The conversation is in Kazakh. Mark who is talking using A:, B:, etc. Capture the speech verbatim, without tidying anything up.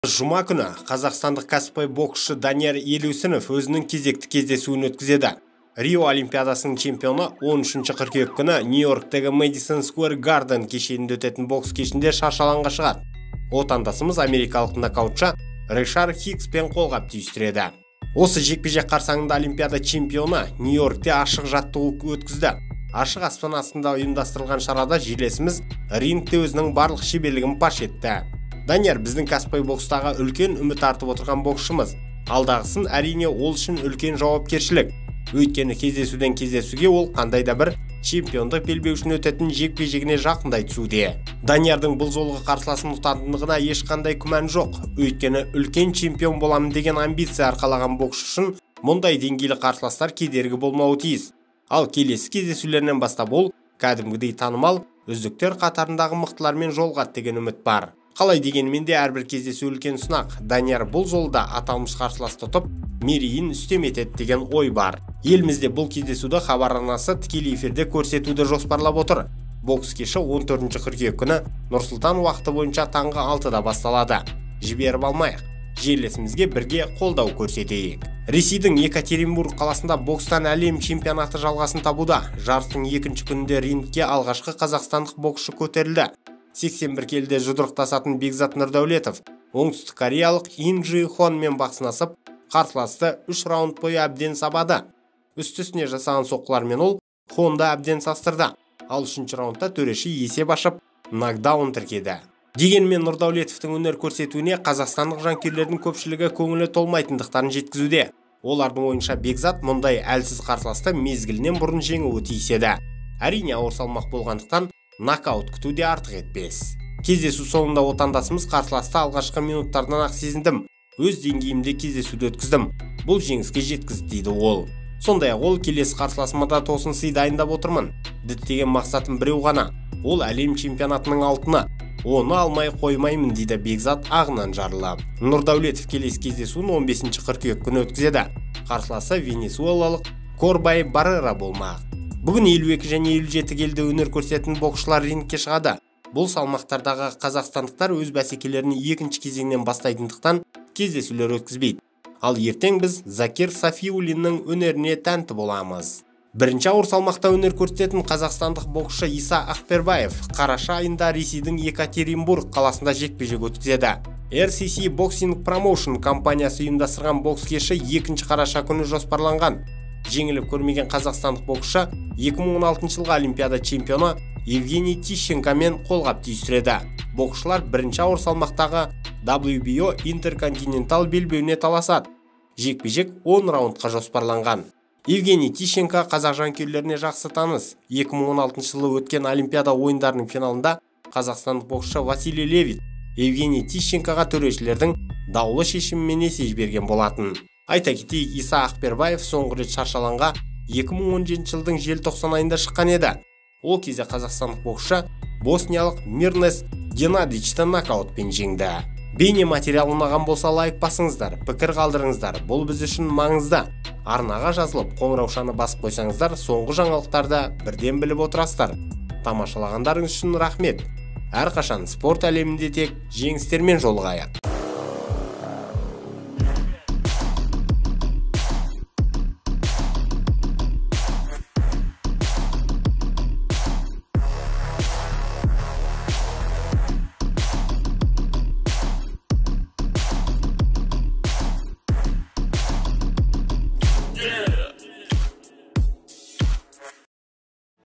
A: Жұма күні қазақстандық кәсіпқой боксшы Данияр Елеусінов өзінің кезекті кездесуін өткізеді. Рио Олимпиадасының чемпионы он үшінші қыркүйек күні Нью-Йорктегі Madison Square Garden кешенінде өтетін бокс кешінде шаршы алаңға шығады. Отандасымыз америкалық нокаутшы Ришар Хикспен қолғап түйістіреді. Осы жекпе-жек қарсаңында Олимпиада чемпионы Нью-Йоркте ашық жаттығу өткізді. Ашық аспан астында ұйымдастырылған шарада жерлесіміз рингте өзінің барлық шеберлігін паш етті. Данияр біздің кәсіпқой бокстағы үлкен үміт артып отырған боксшымыз. Алдағысын әрине ол үшін үлкен жауапкершілік. Өйткені кездесуден кездесуге ол қандай да бір чемпиондық белбеу үшін өтетін жекпе-жегіне жақындай түсуде. Даниярдың бұл жолғы қарсыласын ұтатындығына ешқандай күмән жоқ. Өйткені үлкен чемпион боламын деген амбиция арқалаған боксшы үшін мұндай деңгейлі қарсыластар кедергі болмауы тиіс. Ал келесі кездесулерінен бастап ол кәдімгідей танымал үздіктер қатарындағы мықтылармен жолығады деген үміт бар. Қалай дегенмен де әрбір кездесу үлкен сынақ. Данияр бұл жолда аталмыш қарсыласты ұтып, мерейін үстем етеді деген ой бар. Елімізде бұл кездесуді хабар арнасы тікелей эфирде көрсетуді жоспарлап отыр. Бокс кеші он төртінші қыркүйек күні Нұр-Сұлтан уақыты бойынша таңғы алтыда басталады. Жіберіп алмайық. Жерлесімізге бірге қолдау көрсетейік. Ресейдің Екатеринбург қаласында бокстан әлем чемпионаты жалғасын табуда. Жарыстың екінші күнінде рингке алғашқы қазақстандық боксшы көтерілді. сексен бір келіде жұдырықтасатын Бекзат Нұрдәулетов оңтүстік кореялық Ин Джи Хонмен бақ сынасып, қарсыласты үш раунд бойы әбден сабады. Үсті-үстіне жасаған соққылармен ол Хонды әбден састырды. Ал үшінші раундта төреші есеп ашып, нокдаун тіркеді. Дегенмен Нұрдәулетовтың өнер көрсетуіне қазақстандық жанкүйерлердің көпшілігі көңілі толмайтындықтарын жеткізуде. Олардың ойынша Бекзат мұндай әлсіз қарсыласты мезгілінен бұрын жеңуі тиіс еді. Әрине ауыр салмақ болғандықтан нокаут күтуде артық етпес. Кездесу соңында отандасымыз қарсыласты алғашқы минуттардан ақ сезіндім. Өз деңгейімде кездесуді өткіздім. Бұл жеңіске жеткізді дейді ол. Сондай-ақ ол келесі қарсыласыма да тосын сый дайындап отырмын. Діттеген мақсатым біреу ғана. Ол әлем чемпионатының алтыны. Оны алмай қоймаймын дейді Бекзат ағынан жарылып. Нұрдәулетов келесі кездесуін он бесінші қыркүйек күні өткізеді. Қарсыласы венесуэлалық Корбай Баррера болмақ. Бүгін елу екі және елу жеті келіде өнер көрсететін боксшылар рингке шығады. Бұл салмақтардағы қазақстандықтар өз бәсекелерін екінші кезеңнен бастайтындықтан кездесулер өткізбейді. Ал ертең біз Закир Сафиуллиннің өнеріне тәнті боламыз. Бірінші ауыр салмақта өнер көрсететін қазақстандық боксшы Иса Ақбербаев қараша айында Ресейдің Екатеринбург қаласында жекпе-жек өткізеді. эр си си Boxing Promotion компаниясы ұйымдастырған бокс кеші екінші қараша күні жоспарланған. Жеңіліп көрмеген қазақстандық боксшы екі мың он алтыншы жылғы Олимпиада чемпионы Евгений Тищенкомен қолғап түйістіреді. Боксшылар бірінші ауыр салмақтағы дабл ю би о Интерконтинентал белбеуіне таласады. Жекпе-жек он раундқа жоспарланған. Евгений Тищенко қазақ жанкүйерлеріне жақсы таныс. екі мың он алтыншы жылы өткен Олимпиада ойындарының финалында қазақстандық боксшы Василий Левит Евгений Тищенкоға төрешілердің даулы шешімімен есе жіберген болатын. Айта кетейік, Иса Ақбербаев соңғы рет шаршы алаңға екі мың он жетінші жылдың желтоқсан айында шыққан еді. Ол кезде қазақстандық боксшы босниялық Мирнес Геннадичті нокаутпен жеңді. Бейне материал ұнаған болса лайк басыңыздар, пікір қалдырыңыздар. Бұл біз үшін маңызды. Арнаға жазылып, қоңыраушаны басып қойсаңыздар, соңғы жаңалықтарда бірден біліп отырасыздар. Тамашалағандарыңыз үшін рахмет. Әрқашан спорт әлемінде тек жеңістермен жолығайық.